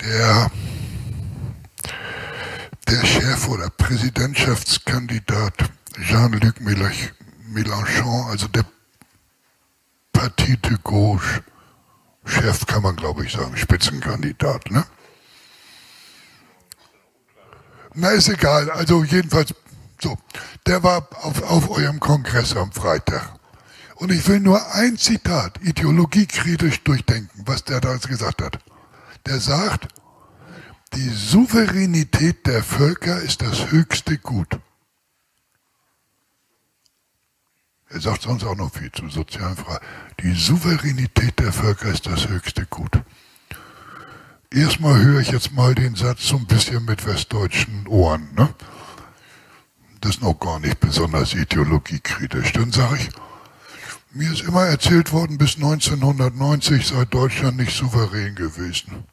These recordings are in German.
der Chef oder Präsidentschaftskandidat Jean-Luc Mélenchon, also der Parti de Gauche, Chef kann man glaube ich sagen, Spitzenkandidat, ne? Na, ist egal, also jedenfalls so, der war auf eurem Kongress am Freitag. Und ich will nur ein Zitat ideologiekritisch durchdenken, was der da gesagt hat. Der sagt, die Souveränität der Völker ist das höchste Gut. Er sagt sonst auch noch viel zu sozialen Fragen. Die Souveränität der Völker ist das höchste Gut. Erstmal höre ich jetzt mal den Satz so ein bisschen mit westdeutschen Ohren, ne? Das ist noch gar nicht besonders ideologiekritisch. Dann sage ich, mir ist immer erzählt worden, bis 1990 sei Deutschland nicht souverän gewesen.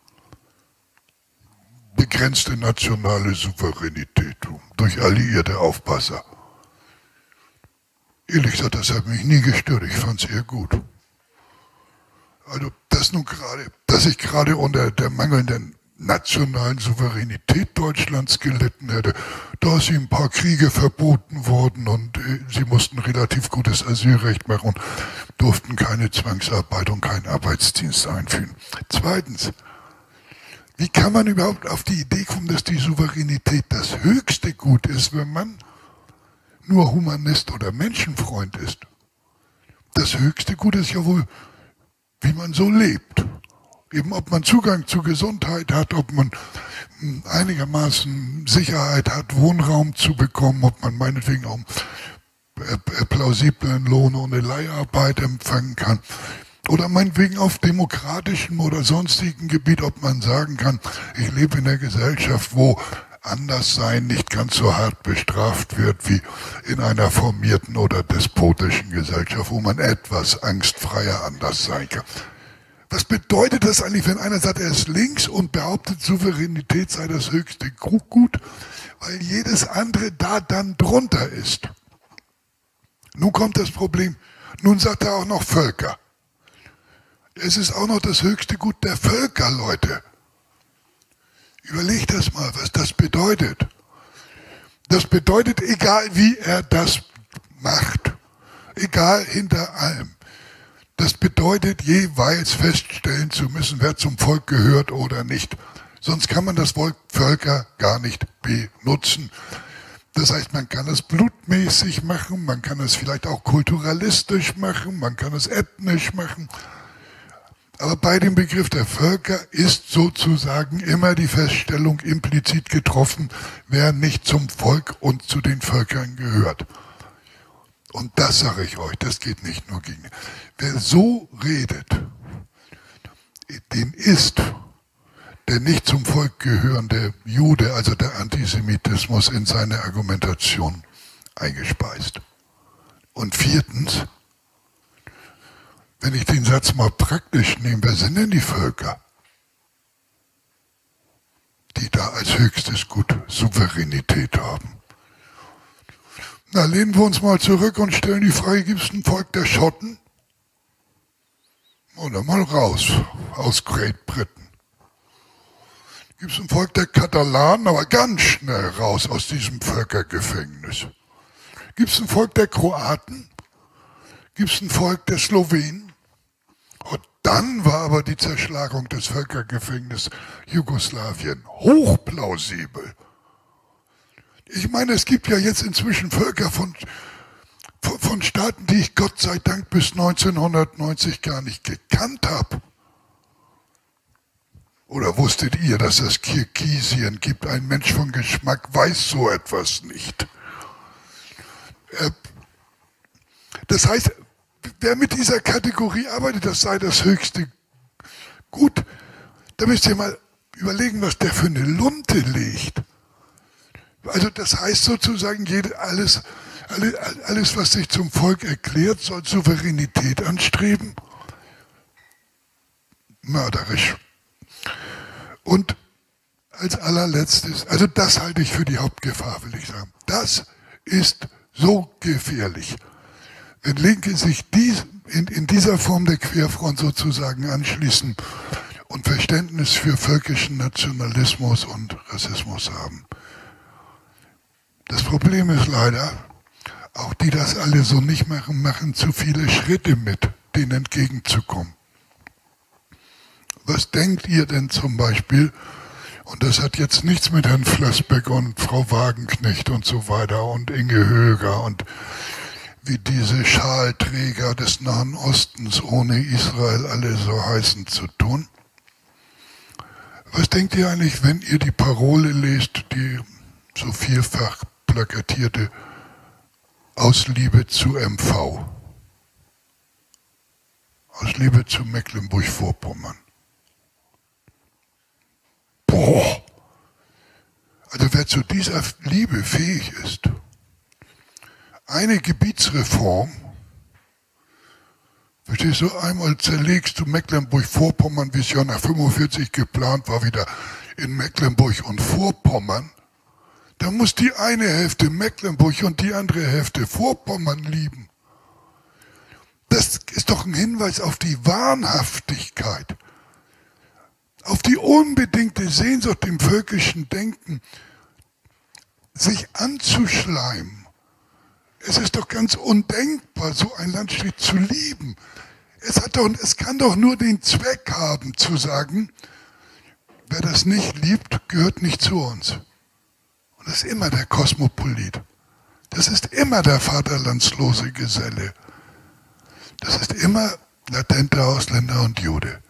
Begrenzte nationale Souveränität durch alliierte Aufpasser. Ehrlich gesagt, das hat mich nie gestört, ich fand es eher gut. Also, dass ich gerade unter der mangelnden nationalen Souveränität Deutschlands gelitten hätte, da ist ihm ein paar Kriege verboten worden und sie mussten relativ gutes Asylrecht machen und durften keine Zwangsarbeit und keinen Arbeitsdienst einführen. Zweitens, wie kann man überhaupt auf die Idee kommen, dass die Souveränität das höchste Gut ist, wenn man nur Humanist oder Menschenfreund ist? Das höchste Gut ist ja wohl, wie man so lebt. Eben ob man Zugang zu Gesundheit hat, ob man einigermaßen Sicherheit hat, Wohnraum zu bekommen, ob man meinetwegen auch plausiblen Lohn ohne Leiharbeit empfangen kann. Oder meinetwegen auf demokratischem oder sonstigen Gebiet, ob man sagen kann, ich lebe in einer Gesellschaft, wo Anderssein nicht ganz so hart bestraft wird wie in einer formierten oder despotischen Gesellschaft, wo man etwas angstfreier anders sein kann. Was bedeutet das eigentlich, wenn einer sagt, er ist links und behauptet, Souveränität sei das höchste Gut, weil jedes andere da dann drunter ist? Nun kommt das Problem, nun sagt er auch noch Völker. Es ist auch noch das höchste Gut der Völker, Leute. Überlegt das mal, was das bedeutet. Das bedeutet, egal wie er das macht, egal hinter allem, das bedeutet jeweils feststellen zu müssen, wer zum Volk gehört oder nicht. Sonst kann man das Wort Völker gar nicht benutzen. Das heißt, man kann es blutmäßig machen, man kann es vielleicht auch kulturalistisch machen, man kann es ethnisch machen. Aber bei dem Begriff der Völker ist sozusagen immer die Feststellung implizit getroffen, wer nicht zum Volk und zu den Völkern gehört. Und das sage ich euch, das geht nicht nur gegen. Wer so redet, den ist der nicht zum Volk gehörende Jude, also der Antisemitismus, in seine Argumentation eingespeist. Und viertens, wenn ich den Satz mal praktisch nehme, wer sind denn die Völker, die da als höchstes Gut Souveränität haben? Na, lehnen wir uns mal zurück und stellen die Frage, gibt es ein Volk der Schotten? Oder mal raus, aus Great Britain. Gibt es ein Volk der Katalanen, aber ganz schnell raus aus diesem Völkergefängnis. Gibt es ein Volk der Kroaten? Gibt es ein Volk der Slowenen? Und dann war aber die Zerschlagung des Völkergefängnisses Jugoslawien hochplausibel. Ich meine, es gibt ja jetzt inzwischen Völker von Staaten, die ich Gott sei Dank bis 1990 gar nicht gekannt habe. Oder wusstet ihr, dass es Kirgisien gibt? Ein Mensch von Geschmack weiß so etwas nicht. Das heißt, wer mit dieser Kategorie arbeitet, das sei das höchste Gut. Da müsst ihr mal überlegen, was der für eine Lunte legt. Also das heißt sozusagen, alles, was sich zum Volk erklärt, soll Souveränität anstreben. Mörderisch. Und als allerletztes, also das halte ich für die Hauptgefahr, will ich sagen. Das ist so gefährlich. Wenn Linke sich in dieser Form der Querfront sozusagen anschließen und Verständnis für völkischen Nationalismus und Rassismus haben. Das Problem ist leider, auch die das alle so nicht machen, machen zu viele Schritte mit, denen entgegenzukommen. Was denkt ihr denn zum Beispiel, und das hat jetzt nichts mit Herrn Flassbeck und Frau Wagenknecht und so weiter und Inge Höger und wie diese Schalträger des Nahen Ostens ohne Israel alle so heißen zu tun? Was denkt ihr eigentlich, wenn ihr die Parole lest, die so vielfach plakatierte aus Liebe zu MV? Aus Liebe zu Mecklenburg-Vorpommern. Boah! Also wer zu dieser Liebe fähig ist, eine Gebietsreform, verstehst du, einmal zerlegst du Mecklenburg-Vorpommern, wie es ja nach 45 geplant war, wieder in Mecklenburg und Vorpommern, da muss die eine Hälfte Mecklenburg und die andere Hälfte Vorpommern lieben. Das ist doch ein Hinweis auf die Wahnhaftigkeit, auf die unbedingte Sehnsucht im völkischen Denken, sich anzuschleimen. Es ist doch ganz undenkbar, so ein Landstrich zu lieben. Es kann doch nur den Zweck haben, zu sagen, wer das nicht liebt, gehört nicht zu uns. Und das ist immer der Kosmopolit. Das ist immer der vaterlandslose Geselle. Das ist immer latenter Ausländer und Jude.